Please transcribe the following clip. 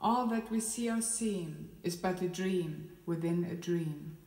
All that we see or seem is but a dream within a dream.